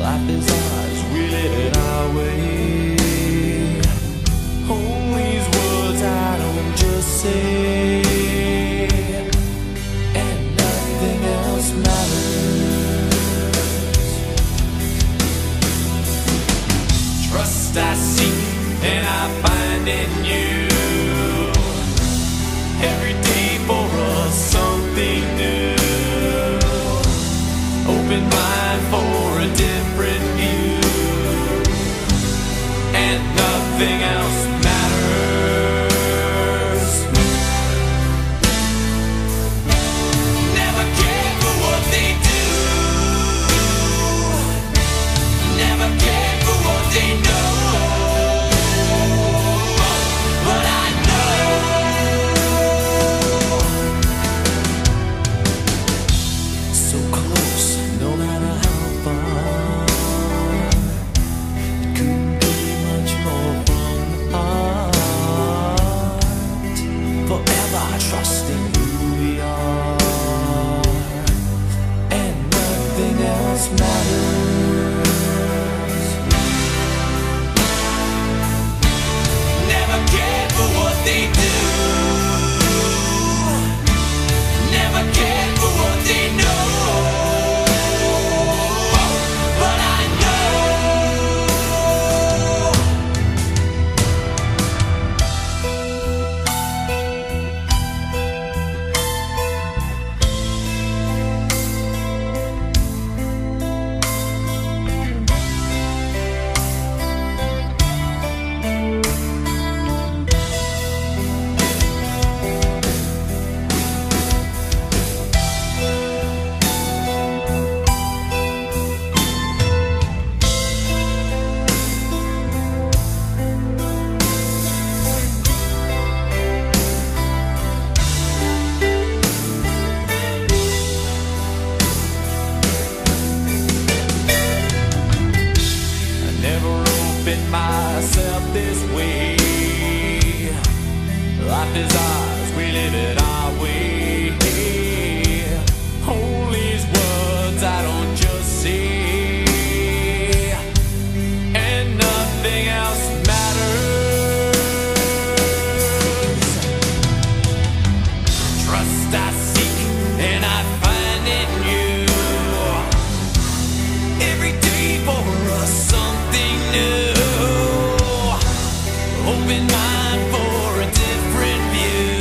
Life is ours, we live it our way. Hold these words I don't just say, and nothing else matters. Trust I seek and I find in you. Every day for us something new. Open mind for a different view, and nothing else matters. Never care for what they do, never care for what they know. But I know so close, no matter how far. It couldn't be much more from the heart. Forever trusting who we are, and nothing else matters. Never care for what they do, never care for what they know. But I know myself this way. Life is ours, we live it our way. Hold these words I don't just say, and nothing else matters. Trust I seek and I find in you. Every day for us something new. Open mind for a different view,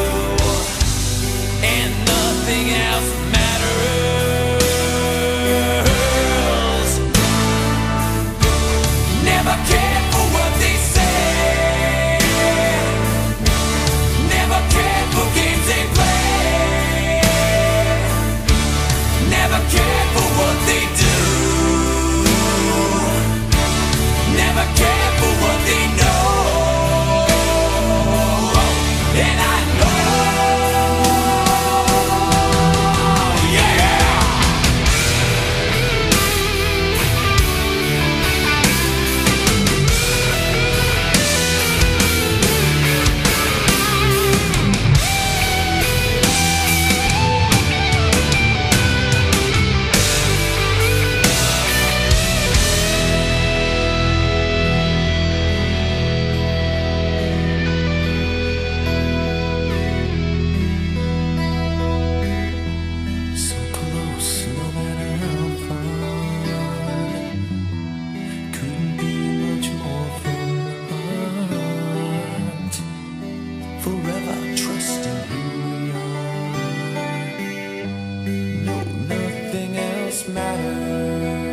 and nothing else matters. Never care for what they say, never care for games they play, never care for what they do, never care for what they know. And I forever trusting who we are. No, nothing else matters.